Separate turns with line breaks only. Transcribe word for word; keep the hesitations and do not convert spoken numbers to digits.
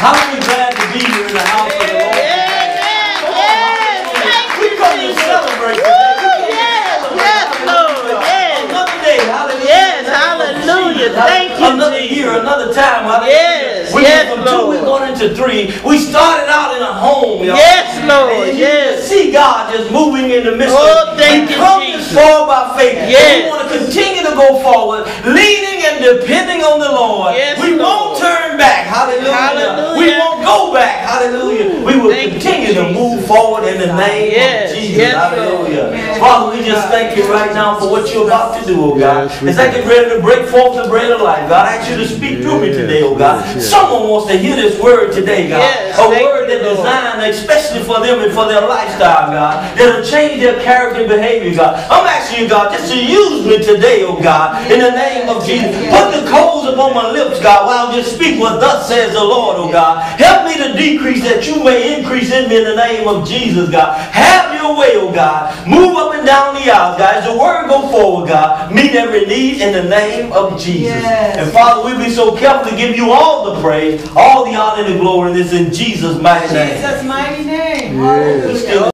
How many glad to be here in the house of the Lord?
Yes, yes.
We come to celebrate today.
Yes, yes, Lord. Yes.
Another day, hallelujah.
Yes, hallelujah. Thank you,
Another
Jesus.
year, another time, hallelujah.
Yes,
we
yes,
went from two,
Lord.
we're going into three. We started out in a home, y'all.
Yes, Lord.
And you
Yes.
can see God just moving in the midst
Oh,
of it.
thank
We
you,
come
Jesus.
this far by faith.
Yes.
And we want to continue to go forward, leaning and depending on the Lord.
Yes,
we won't
Lord.
turn back. Hallelujah.
Hallelujah.
We won't go back. Hallelujah. We will
Thank you,
continue to
Jesus.
move forward in the name
Yes,
of Jesus.
yes,
Hallelujah.
Lord.
Father, we just thank you right now for what you're about to do, oh God.
Yes, we
As I
do.
get ready to break forth the bread of life, God, I ask you to speak through me
Yes,
today, oh God.
yes, yes.
Someone wants to hear this word today, God.
Yes,
A
thank
word
you,
that
Lord.
designed especially for them and for their lifestyle, God. That'll change their character and behavior, God. I'm asking you, God, just to use me today, oh God, in the name of Jesus. Put the coals upon my lips, God, while I just speak what thus says the Lord, oh God. Help me to decrease that you may increase in me in the name of Jesus, God. Have your way, oh God. Move up and down the aisles, God. As the word go forward, God, meet every need in the name of Jesus.
Yes.
And Father, we be so careful to give you all the praise, all the honor and the glory, and this in Jesus' mighty name.
Jesus' mighty name.
Yes.
Hallelujah.